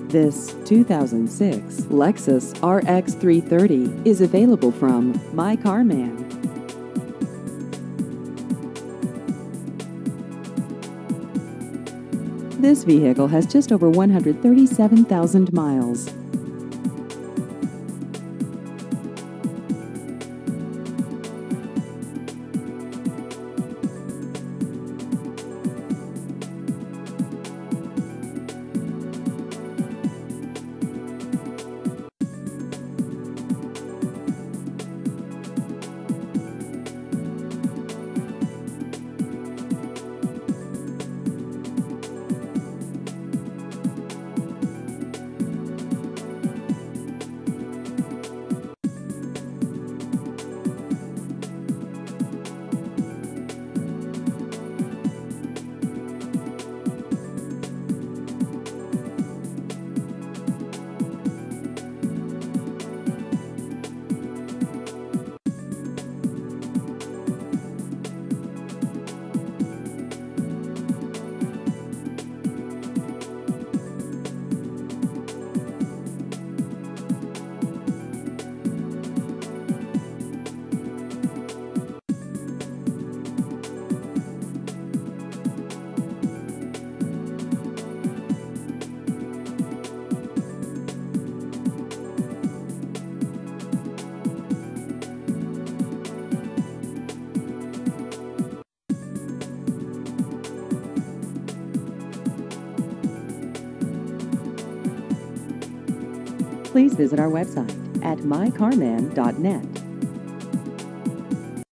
This 2006 Lexus RX 330 is available from My Car Man. This vehicle has just over 137,000 miles. Please visit our website at mycarman.net.